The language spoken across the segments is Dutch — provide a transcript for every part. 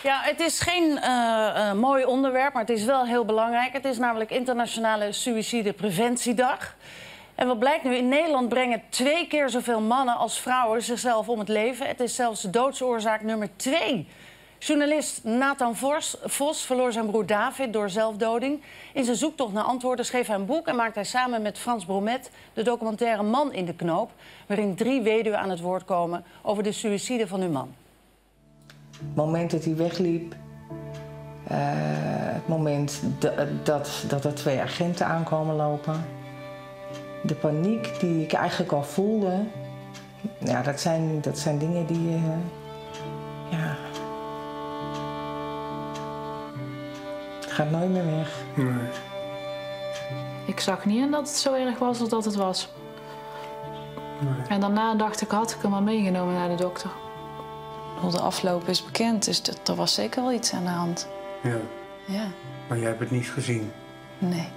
Ja, het is geen mooi onderwerp, maar het is wel heel belangrijk. Het is namelijk Internationale Suïcidepreventiedag. En wat blijkt nu? In Nederland brengen 2 keer zoveel mannen als vrouwen zichzelf om het leven. Het is zelfs de doodsoorzaak nummer 2. Journalist Nathan Vos verloor zijn broer David door zelfdoding. In zijn zoektocht naar antwoorden schreef hij een boek en maakte hij samen met Frans Bromet de documentaire Man in de Knoop, waarin 3 weduwen aan het woord komen over de suïcide van hun man. Het moment dat hij wegliep, het moment dat er 2 agenten aankomen lopen, de paniek die ik eigenlijk al voelde, ja, dat zijn dingen die, ja, gaat nooit meer weg. Nee. Ik zag niet in dat het zo erg was als dat het was. Nee. En daarna dacht ik, had ik hem maar meegenomen naar de dokter. Hoe de afloop is bekend, dus er was zeker wel iets aan de hand. Ja. Ja. Maar jij hebt het niet gezien? Nee.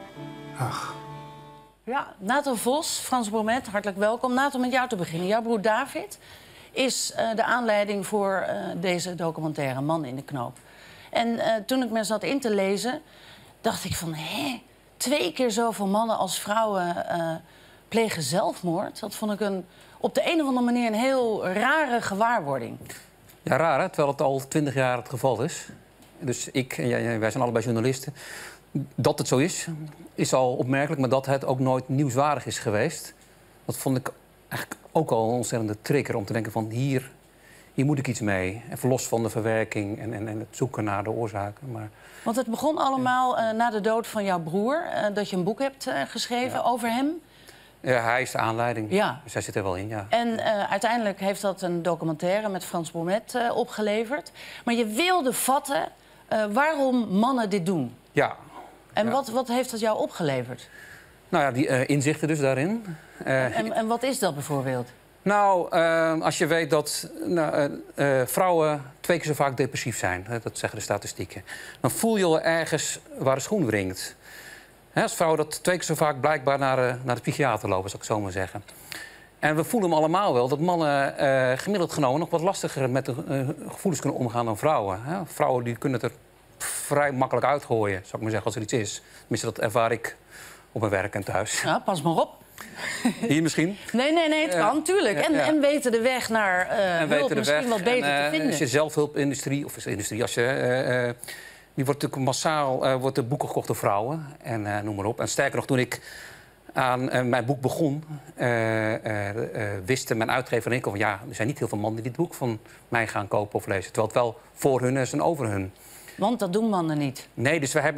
Ach. Ja, Nathan Vos, Frans Bromet, hartelijk welkom. Nathan, met jou te beginnen. Jouw broer David is de aanleiding voor deze documentaire Man in de Knoop. En toen ik me zat in te lezen, dacht ik van, 2 keer zoveel mannen als vrouwen plegen zelfmoord. Dat vond ik op de een of andere manier een heel rare gewaarwording. Ja, raar hè, terwijl het al 20 jaar het geval is. Dus ik en wij zijn allebei journalisten. Dat het zo is al opmerkelijk, maar dat het ook nooit nieuwswaardig is geweest. Dat vond ik eigenlijk ook al een ontzettende trigger om te denken van hier moet ik iets mee. Even los van de verwerking en het zoeken naar de oorzaken. Maar... Want het begon allemaal na de dood van jouw broer, dat je een boek hebt geschreven over hem. Ja, hij is de aanleiding. Ja. Dus hij zit er wel in, ja. En uiteindelijk heeft dat een documentaire met Frans Bromet opgeleverd. Maar je wilde vatten waarom mannen dit doen. Ja. En wat heeft dat jou opgeleverd? Nou ja, die inzichten dus daarin. En wat is dat bijvoorbeeld? Nou, als je weet dat vrouwen 2 keer zo vaak depressief zijn, dat zeggen de statistieken, dan voel je al ergens waar de schoen wringt. Als vrouwen dat 2 keer zo vaak blijkbaar naar de psychiater lopen, zal ik zo maar zeggen. En we voelen hem allemaal wel dat mannen gemiddeld genomen nog wat lastiger met de gevoelens kunnen omgaan dan vrouwen. Vrouwen die kunnen het er vrij makkelijk uitgooien, zou ik maar zeggen, als er iets is. Tenminste, dat ervaar ik op mijn werk en thuis. Ja, pas maar op. Hier misschien? Nee, het kan, tuurlijk. En weten de weg naar hulp misschien wat beter te vinden. Als je zelfhulpindustrie, of industrie, als je... die wordt natuurlijk massaal wordt de boeken gekocht door vrouwen en noem maar op. En sterker nog, toen ik aan mijn boek begon, wisten mijn uitgever en ik van ja, er zijn niet heel veel mannen die dit boek van mij gaan kopen of lezen. Terwijl het wel voor hun is en over hun. Want dat doen mannen niet. Nee, dus wij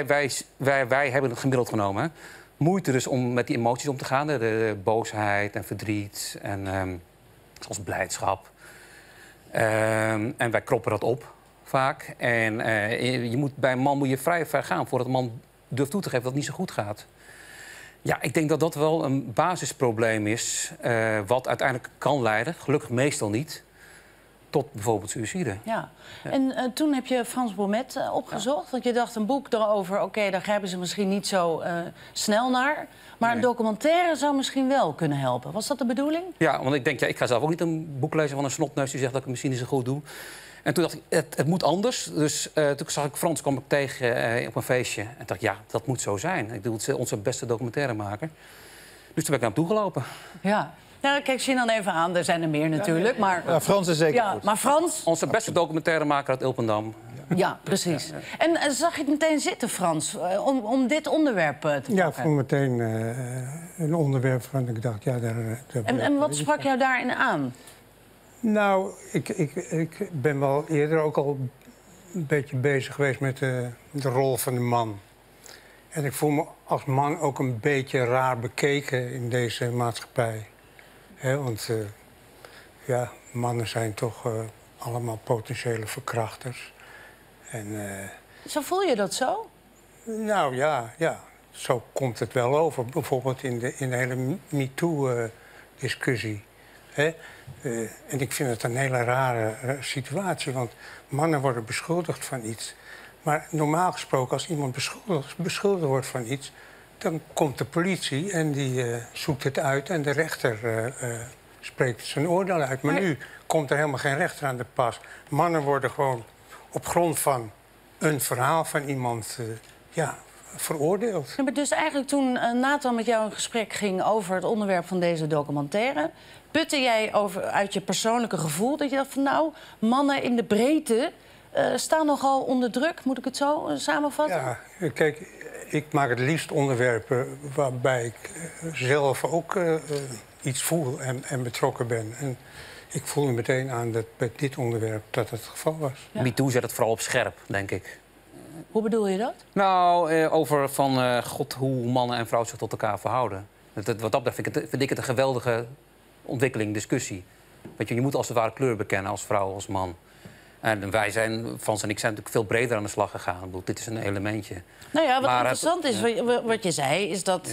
hebben het gemiddeld genomen. Hè. Moeite dus om met die emoties om te gaan. De boosheid en verdriet en zoals blijdschap. En wij kroppen dat op. Vaak. En bij een man moet je vrij ver gaan voordat een man durft toe te geven dat het niet zo goed gaat. Ja, ik denk dat dat wel een basisprobleem is, wat uiteindelijk kan leiden, gelukkig meestal niet, tot bijvoorbeeld suïcide. Ja. En toen heb je Frans Bromet opgezocht, want je dacht een boek erover, oké, daar grijpen ze misschien niet zo snel naar. Maar een documentaire zou misschien wel kunnen helpen. Was dat de bedoeling? Ja, want ik denk, ik ga zelf ook niet een boek lezen van een snotneus die zegt dat ik het misschien niet zo goed doe. En toen dacht ik, het moet anders. Dus toen zag ik Frans, kwam ik tegen op een feestje. En dacht, ja, dat moet zo zijn. Ik bedoel, het is onze beste documentairemaker. Dus toen ben ik naar hem toegelopen. Ja. Nou, kijk Sinan even aan. Er zijn er meer natuurlijk. Ja, maar... ja, Frans is zeker goed. Maar Frans... Onze beste documentairemaker uit Ilpendam. Ja, precies. En zag je het meteen zitten, Frans, om dit onderwerp te pakken? Ja, ik vond meteen een onderwerp van ik dacht, ja, daar en wat sprak jou daarin aan? Nou, ik ben wel eerder ook al een beetje bezig geweest met de rol van de man. En ik voel me als man ook een beetje raar bekeken in deze maatschappij. Want ja, mannen zijn toch allemaal potentiële verkrachters. Zo voel je dat zo? Nou ja, zo komt het wel over. Bijvoorbeeld in de hele MeToo-discussie. En ik vind het een hele rare situatie, want mannen worden beschuldigd van iets. Maar normaal gesproken, als iemand beschuldigd wordt van iets, dan komt de politie en die zoekt het uit en de rechter spreekt zijn oordeel uit. Maar nu komt er helemaal geen rechter aan de pas. Mannen worden gewoon op grond van een verhaal van iemand veroordeeld. Ja, maar dus eigenlijk toen Nathan met jou in gesprek ging over het onderwerp van deze documentaire, putte jij uit je persoonlijke gevoel dat je dacht van nou, mannen in de breedte staan nogal onder druk, moet ik het zo samenvatten? Ja, kijk, ik maak het liefst onderwerpen waarbij ik zelf ook iets voel en betrokken ben. En ik voelde meteen aan dat bij dit onderwerp dat het geval was. Ja. MeToo zet het vooral op scherp, denk ik. Hoe bedoel je dat? Nou, over van God, hoe mannen en vrouwen zich tot elkaar verhouden. Wat dat betreft vind ik het een geweldige ontwikkeling, discussie. Weet je moet als het ware kleur bekennen als vrouw, als man. En wij Frans en ik zijn natuurlijk veel breder aan de slag gegaan. Ik bedoel, dit is een elementje. Nou ja, wat interessant is, wat je zei, is dat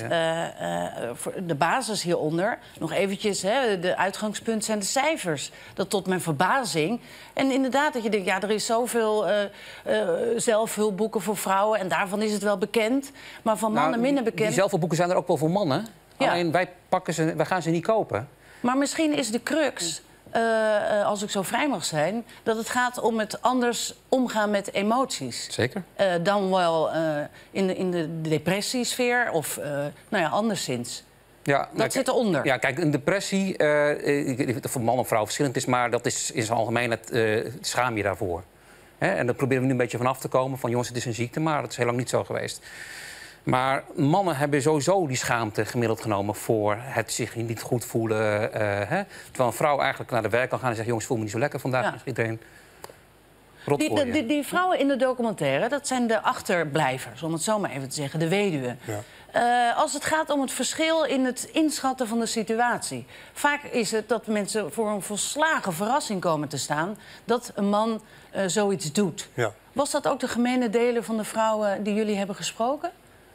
de basis hieronder, nog eventjes, de uitgangspunt zijn de cijfers. Dat tot mijn verbazing. En inderdaad, dat je denkt, ja, er is zoveel zelfhulpboeken voor vrouwen en daarvan is het wel bekend. Maar van mannen minder bekend. Die zelfhulpboeken zijn er ook wel voor mannen. Ja. Alleen wij gaan ze niet kopen. Maar misschien is de crux, als ik zo vrij mag zijn, dat het gaat om het anders omgaan met emoties. Zeker. Dan wel in de depressiesfeer of anderszins. Ja, dat zit eronder. Ja, kijk, een depressie, voor man of vrouw verschillend is, maar dat is in zijn algemeenheid schaam je daarvoor. En daar proberen we nu een beetje vanaf te komen. Van jongens, het is een ziekte, maar dat is heel lang niet zo geweest. Maar mannen hebben sowieso die schaamte gemiddeld genomen voor het zich niet goed voelen. Terwijl een vrouw eigenlijk naar de werk kan gaan en zegt, jongens, voel me niet zo lekker vandaag. Ja. Iedereen rot voor je. Die vrouwen in de documentaire, dat zijn de achterblijvers, om het zo maar even te zeggen, de weduwen. Ja. Als het gaat om het verschil in het inschatten van de situatie. Vaak is het dat mensen voor een volslagen verrassing komen te staan dat een man zoiets doet. Ja. Was dat ook de gemene delen van de vrouwen die jullie hebben gesproken?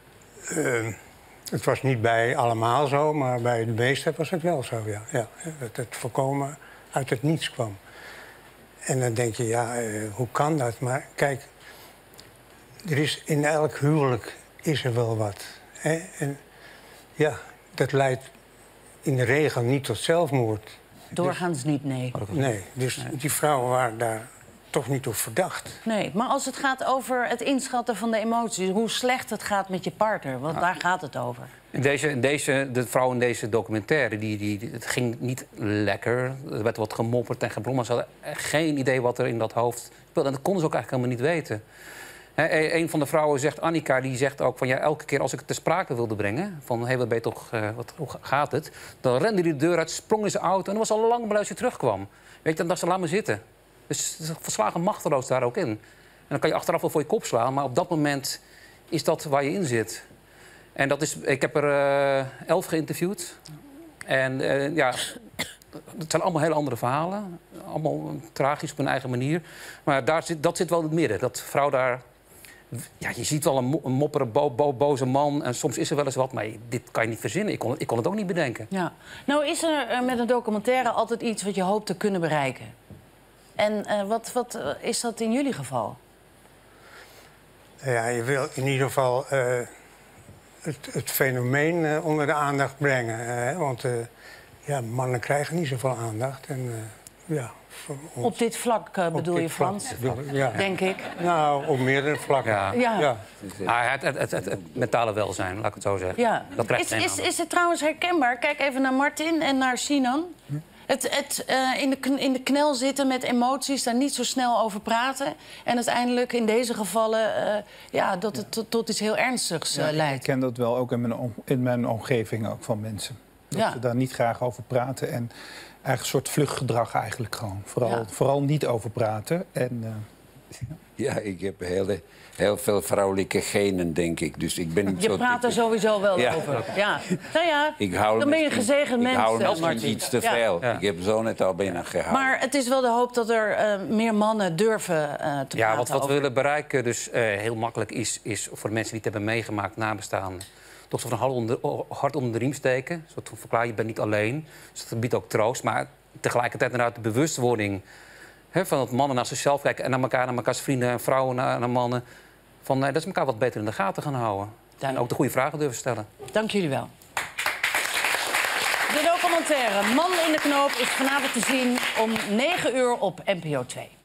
Het was niet bij allemaal zo, maar bij de meeste was het wel zo, ja. Dat het voorkomen uit het niets kwam. En dan denk je, hoe kan dat? Maar kijk, er is in elk huwelijk is er wel wat. Hè? En ja, dat leidt in de regel niet tot zelfmoord. Doorgaans niet, nee. Nee, dus die vrouwen waren daar toch niet op verdacht. Nee, maar als het gaat over het inschatten van de emoties, hoe slecht het gaat met je partner, want daar gaat het over. De vrouw in deze documentaire, het ging niet lekker. Er werd wat gemopperd en gebromd, maar ze hadden geen idee wat er in dat hoofd speelde. En dat konden ze ook eigenlijk helemaal niet weten. Een van de vrouwen zegt, Annika, die zegt ook van ja, elke keer als ik het ter sprake wilde brengen, van hey, wat ben je toch, hoe gaat het? Dan rende hij de deur uit, sprong in zijn auto en dat was al lang blij als hij terugkwam. Weet je, dan dacht ze, laat me zitten. Dus het is verslagen machteloos daar ook in. En dan kan je achteraf wel voor je kop slaan, maar op dat moment is dat waar je in zit. En dat is, ik heb er 11 geïnterviewd. En het zijn allemaal hele andere verhalen. Allemaal tragisch op hun eigen manier. Maar dat zit wel in het midden. Dat vrouw daar... Ja, je ziet wel een mopperen, boze man. En soms is er wel eens wat, maar dit kan je niet verzinnen. Ik kon het ook niet bedenken. Ja. Nou is er met een documentaire altijd iets wat je hoopt te kunnen bereiken. En wat is dat in jullie geval? Ja, je wil in ieder geval het fenomeen onder de aandacht brengen. Want mannen krijgen niet zoveel aandacht. En, op dit vlak bedoel je, Frans? Denk ik. Nou, op meerdere vlakken. Ja. Het mentale welzijn, laat ik het zo zeggen. Ja. Dat krijgt is het trouwens herkenbaar? Kijk even naar Martin en naar Sinan. In de knel zitten met emoties, daar niet zo snel over praten. En uiteindelijk in deze gevallen dat het tot iets heel ernstigs leidt. Ik ken dat wel ook in mijn omgeving ook van mensen. Dat ze daar niet graag over praten. En eigenlijk een soort vluchtgedrag eigenlijk gewoon. Vooral niet over praten. En, Ja, ik heb heel veel vrouwelijke genen, denk ik. Dus ik ben je praat er sowieso wel over. Ja. Nou ja, dan ben je een gezegend mens, Martin. Ik hou Martin. iets te veel. Ja. Ik heb zo net al bijna gehaald. Maar het is wel de hoop dat er meer mannen durven te praten wat we willen bereiken, dus heel makkelijk is voor de mensen die het hebben meegemaakt, nabestaanden, toch zo van hart onder de riem steken. Zo te verklaren, je bent niet alleen. Dus dat biedt ook troost. Maar tegelijkertijd inderdaad de bewustwording van dat mannen naar zichzelf kijken en naar elkaars vrienden en vrouwen, naar mannen. Van dat ze elkaar wat beter in de gaten gaan houden. En ook de goede vragen durven stellen. Dank jullie wel. De documentaire Man in de Knoop is vanavond te zien om 9 uur op NPO 2.